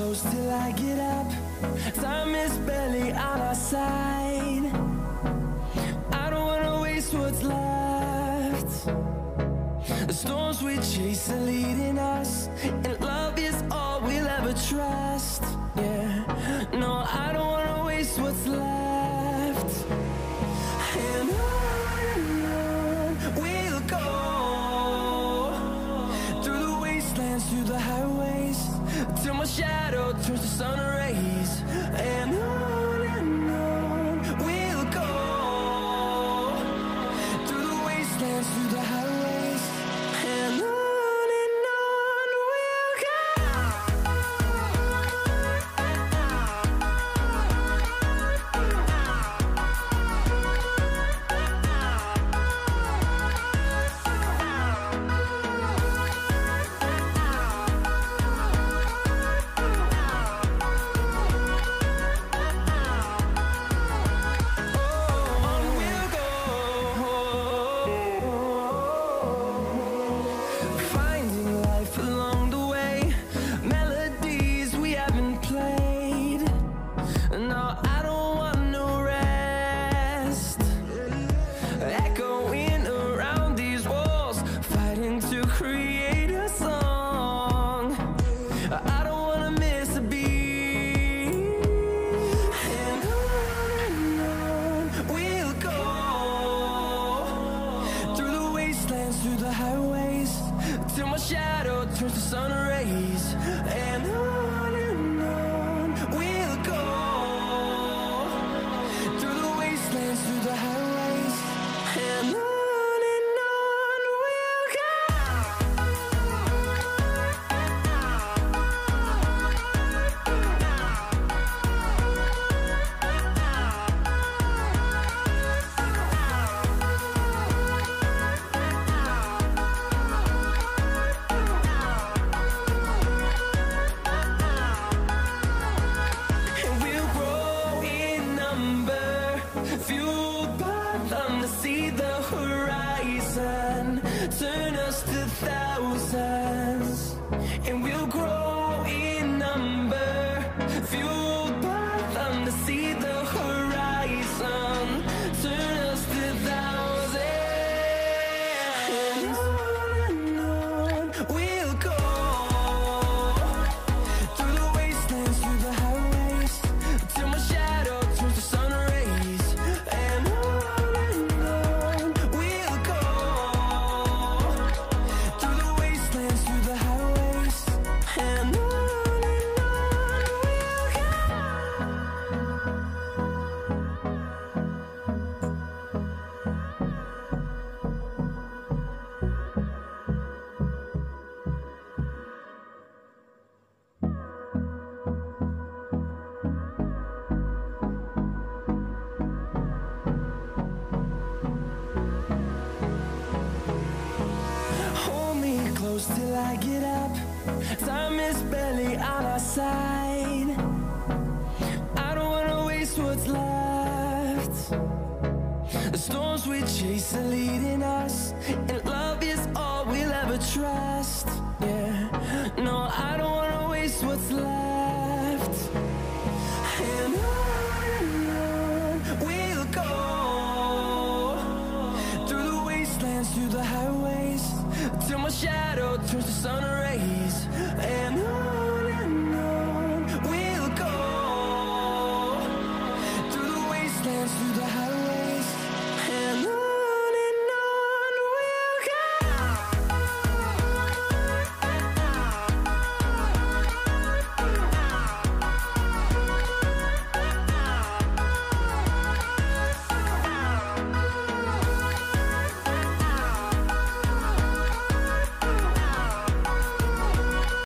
close till I get up. Time is barely on our side. I don't wanna waste what's left. The storms we chase are leading us, and love is all we'll ever trust. Yeah, no, I don't wanna waste what's left. And on we'll go, through the wastelands, through the highways, till my shadow turns to sun rays. And on we'll go, through the wastelands, through the highways, and on we'll go. Through the highways, till my shadow turns to sun rays. And on we'll go, through the wastelands, through the highways, and on we'll go. Fueled by them to see the horizon, turn us to thousands, and we'll grow in number. Fueled by them to see the horizon, turn us to thousands, and on we'll go, through the wastelands, through the highways, till my shadow turns to sun rays. And on we'll go, through the wastelands, through the highways, and on we'll go. Hold me close till I get up. Time is barely on our side. I don't wanna waste what's left. The storms we chase are leading us, and love is all we'll ever trust. Yeah, no, I don't wanna waste what's left.